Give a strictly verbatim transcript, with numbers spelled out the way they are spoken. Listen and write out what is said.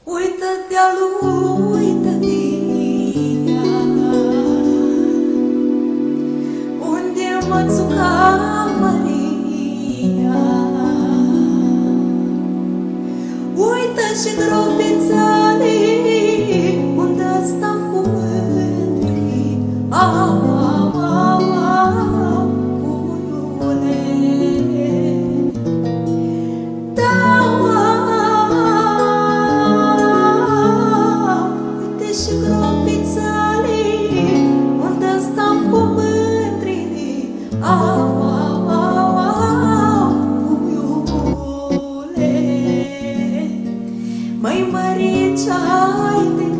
Uită-te, uită-te, unde mățuca Maria. Uită și gropițale, unde stau cu mândri. Au, au, au, au, puiule. Și gropițale, unde stau cu mândri. Au, au, au, au, puiule. Măi, mărița, haide